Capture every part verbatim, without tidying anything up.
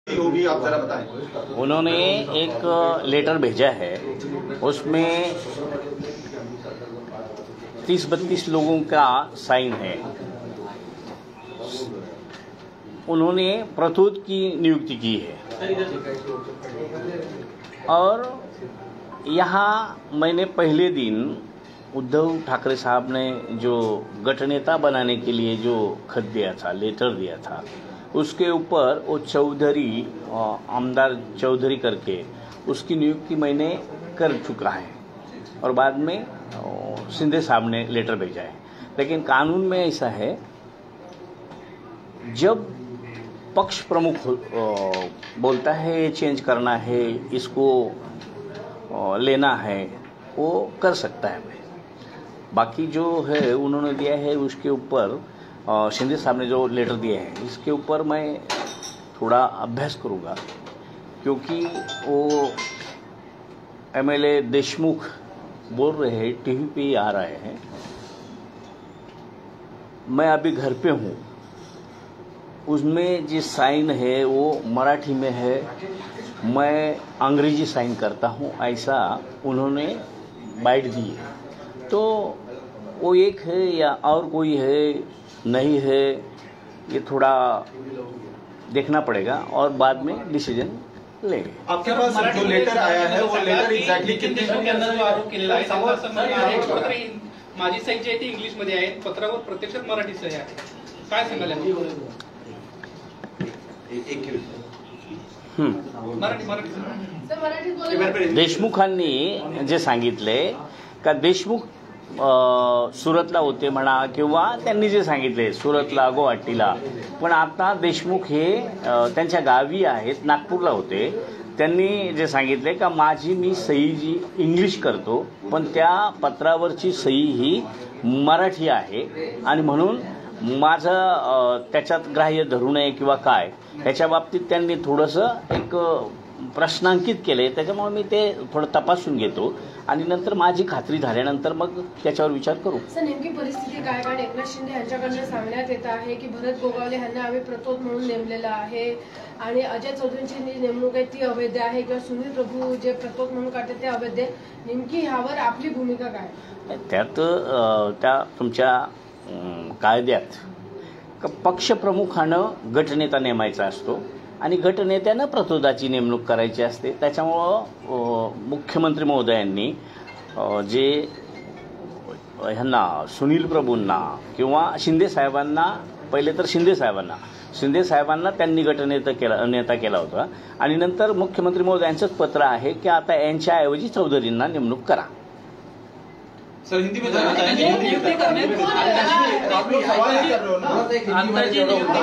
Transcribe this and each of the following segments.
वो भी आप जरा बताएं। उन्होंने एक लेटर भेजा है, उसमें तीस बत्तीस लोगों का साइन है। उन्होंने प्रतोद की नियुक्ति की है और यहाँ मैंने पहले दिन उद्धव ठाकरे साहब ने जो गठनेता बनाने के लिए जो खत दिया था, लेटर दिया था, उसके ऊपर वो चौधरी, आमदार चौधरी करके उसकी नियुक्ति मैंने कर चुका है और बाद में शिंदे साहब ने लेटर भेजा है। लेकिन कानून में ऐसा है, जब पक्ष प्रमुख बोलता है ये चेंज करना है, इसको लेना है, वो कर सकता है। बाकी जो है उन्होंने दिया है उसके ऊपर, शिंदे साहब ने जो लेटर दिया है इसके ऊपर मैं थोड़ा अभ्यास करूँगा, क्योंकि वो एमएलए देशमुख बोल रहे हैं, टीवी पे आ रहे हैं। मैं अभी घर पे हूँ, उसमें जो साइन है वो मराठी में है, मैं अंग्रेजी साइन करता हूँ, ऐसा उन्होंने बाइट दी है। तो वो एक है या और कोई है नहीं है, ये थोड़ा देखना पड़ेगा और बाद में डिसीजन लेंगे। आपके पास जो लेटर आया है वो लेटर एक्झॅक्टली किती के अंदर जो आरोप केलेला आहे त्यावर संबंध आहे, कुठेतरी माझी सही जी आहे ती इंग्लिश मध्ये आहे, पत्रावर प्रत्यक्षात मराठी सही आहे, काय सांगाल? मराठी मराठी देशमुखांनी जे सांगितले का देशमुख सुरतला होते म्हणा, किंवा त्यांनी जे सांगितले सुरतला, गुवाहाटीला, पण आता देशमुख हे त्यांच्या गावी आहेत, नागपूरला होते। त्यांनी जे सांगितले का माझी मी सही जी इंग्लिश करतो, पण त्या पत्रावरची सही ही मराठी आहे आणि म्हणून माझं त्याच्यात ग्राह्य धरू नये किंवा काय, ह्याच्या बाबतीत त्यांनी थोडंसं एक प्रश्नांकित केले। त्याच्यामुळे मी ते थोडं तपासून घेतो आणि नंतर माझी खात्री झाल्यानंतर मग त्याच्यावर विचार करू। सर, नेमकी परिस्थिती काय? कारण एकनाथ शिंदे यांच्याकडून सांगण्यात येत आहे की भरत गोगावले यांना आम्ही प्रतोद म्हणून नेमलेलं आहे आणि अजय चौधरींची नेमणूक आहे ती अवैध आहे, किंवा सुनील प्रभू जे प्रतोद म्हणून काढतात ते अवैध आहे। नेमकी ह्यावर आपली भूमिका काय? त्यात त्या तुमच्या कायद्यात पक्षप्रमुखानं गटनेता नेमायचा असतो आणि गटनेत्यानं प्रतोदाची नेमणूक करायची असते। त्याच्यामुळं मुख्यमंत्री महोदयांनी जे ह्यांना सुनील प्रभूंना किंवा शिंदे साहेबांना, पहिले तर शिंदे साहेबांना शिंदे साहेबांना त्यांनी गटनेता केला नेता केला होता आणि नंतर मुख्यमंत्री महोदयांचंच पत्र आहे की आता यांच्याऐवजी चौधरींना नेमणूक करा। सर, हिंदी में जाना चाहेंगे? हिंदी करने आप लोग सवाल कर रहे हो ना, आत्ताची नियुक्ती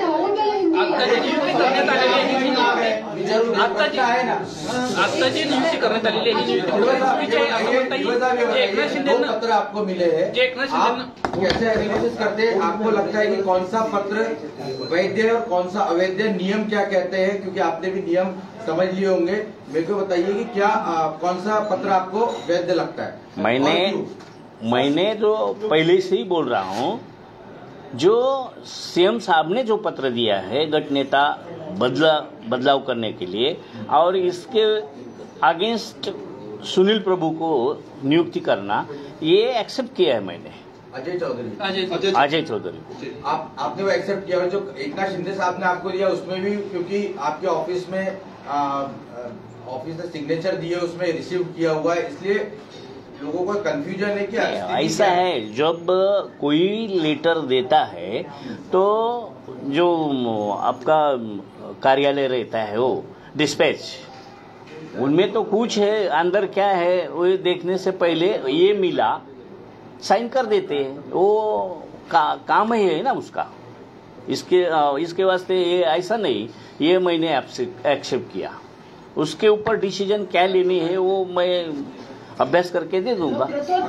करण्यात आलेली ही नियुक्ती एकनाथ शिंदे पत्र आपको मिले हैं, आप कैसे एनालिसिस करते हैं? आपको लगता है कि कौन सा पत्र वैध है और कौन सा अवैध है? नियम क्या कहते हैं? क्योंकि आपने भी नियम समझ लिए होंगे, मेरे को बताइए कि क्या आ, कौन सा पत्र आपको वैध लगता है? मैंने मैंने जो पहले से ही बोल रहा हूँ, जो सीएम साहब ने जो पत्र दिया है गटनेता बदला बदलाव करने के लिए और इसके अगेंस्ट सुनील प्रभु को नियुक्ति करना, ये एक्सेप्ट किया है मैंने। अजय चौधरी अजय अजय चौधरी आप आपने वो एक्सेप्ट किया और जो एकनाथ शिंदे साहब ने आपको दिया उसमें भी, क्योंकि आपके ऑफिस में ऑफिस ने सिग्नेचर दिए, उसमें रिसीव किया हुआ है, इसलिए लोगों को कंफ्यूजन है कि ऐसा है, जब कोई लेटर देता है तो जो आपका कार्यालय रहता है वो डिस्पैच, उनमें तो कुछ है, अंदर क्या है वो देखने से पहले ये मिला साइन कर देते हैं, वो का, काम ही है ना उसका। इसके इसके वास्ते ये ऐसा नहीं ये मैंने एक्सेप्ट किया, उसके ऊपर डिसीजन क्या लेनी है वो मैं अभ्यास करके दे दूंगा।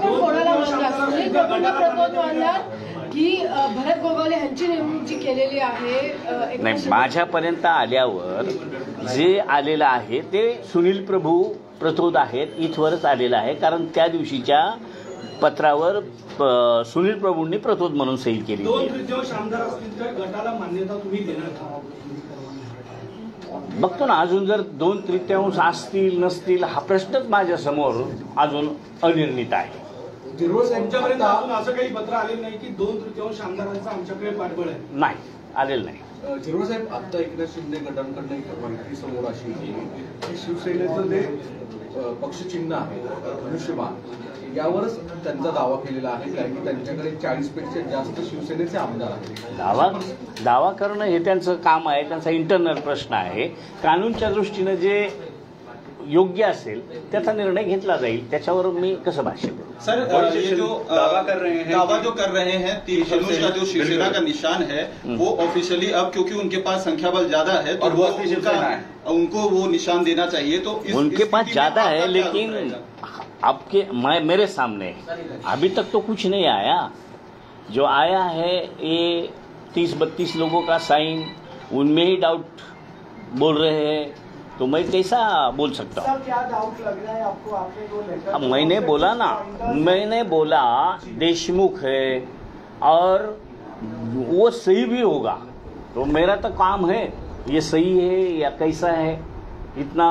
की भरत गोगावले यांची नेमणूक जी केलेली आहे, नाही माझ्यापर्यंत आल्यावर जे आलेलं आहे ते सुनील प्रभू प्रतोद आहेत इथवरच आलेलं आहे, कारण त्या दिवशीच्या पत्रावर सुनील प्रभूंनी प्रतोद म्हणून सही केली। दोन जो आमदार असतील त्या गटाला मान्यता तुम्ही देणार का? बघतो ना, अजून जर दोन तृतीयांश असतील नसतील हा प्रश्नच माझ्यासमोर अजून अनिर्णित आहे. आमच्यापर्यंत अजून असं काही पत्र आलेलं नाही की दोन तृतीयांश आमदारांचा आमच्याकडे पाठबळ आहे. नाही, आलेलं नाही. झिरो साहेब, आता एकनाथ शिंदे गटांकडनं एक माहिती समोर अशी की शिवसेनेचं जे पक्षचिन्ह आहे धनुष्यबाण, यावरच त्यांचा दावा केलेला आहे, कारण की त्यांच्याकडे चाळीस पेक्षा जास्त शिवसेनेचे आमदार आहेत. दावा दावा करणं हे त्यांचं काम आहे, त्यांचा इंटरनल प्रश्न आहे. कानूनच्या दृष्टीनं जे योग्य असेल त्याचा निर्णय घेतला जाईल, त्याच्यावर मी कसं भाष्य करू. सर, ये जो दावा कर रहे हैं दावा जो कर रहे हैं धनुष का जो शिवसेना का निशान है वो ऑफिशियली अब क्योंकि उनके पास संख्या बल ज्यादा है तो वो उनका उनको वो निशान देना चाहिए. तो इस, उनके इस पास ज्यादा है, लेकिन आपके मैं मेरे सामने अभी तक तो कुछ नहीं आया. जो आया है ये तीस बत्तीस लोगों का साइन, उनमें ही डाउट बोल रहे हैं, तो मैं कैसा बोल सकता हूँ. क्या डाउट लग रहा है आपको? आपने वो लेटर अब मैंने बोला ना, मैंने बोला देशमुख है और वो सही भी होगा, तो मेरा तो काम है ये सही है या कैसा है, इतना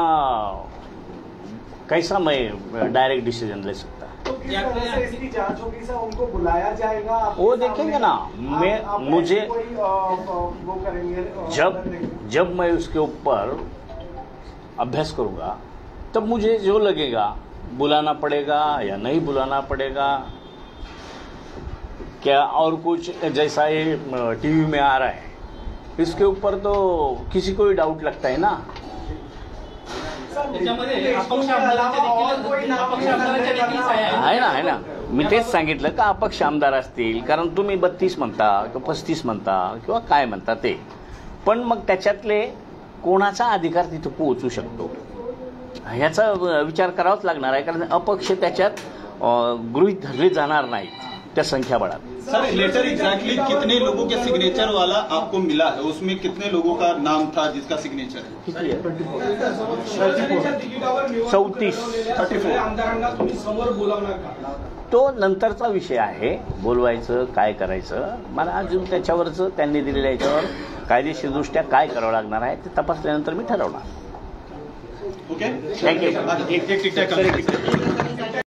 कैसा मैं डायरेक्ट डिसीजन ले सकता. तो किस तरह से इसकी जांच होगी सर? उनको बुलाया जाएगा? वो देखेंगे ना. मैं मुझे कोई वो करेंगे जब जब मैं उसके ऊपर अभ्यास करूंगा तब मुझे जो लगेगा बुलाना पड़ेगा या नहीं बुलाना पड़ेगा, क्या और कुछ जैसा ये टीवी में आ रहा है इसके ऊपर तो किसी को ही डाउट लगता है ना. त्याच्यामध्ये अपक्ष आमदारांच्या देखील अपक्ष आमदारांच्या देखील सह्या आहेत. आहे ना आहे ना मी तेच सांगितलं का अपक्ष आमदार असतील, कारण तुम्ही बत्तीस म्हणता किंवा पस्तीस म्हणता किंवा काय म्हणता ते, पण मग त्याच्यातले कोणाचा अधिकार तिथं पोहोचू शकतो ह्याचा विचार करावाच लागणार आहे, कारण अपक्ष त्याच्यात गृहीत धरले जाणार नाहीत त्या संख्याबळात. सर, लेटर एग्जैक्टली कितने लोगों के सिग्नेचर वाला आपको मिला है? उसमें कितने लोगों का नाम था जिसका सिग्नेचर है? किती आहे? तिकिटावर चौतीस. आमदारांना तुम्ही समोर बोलावणार का? तो नंतरचा विषय आहे, बोलवायचं काय करायचं. मला अजून त्याच्यावरचं त्यांनी दिलेल्या याच्यावर कायदेशीरदृष्ट्या काय करावं लागणार आहे ते तपासल्यानंतर मी ठरवणार. Okay, thank you. एक एक टिकटॅक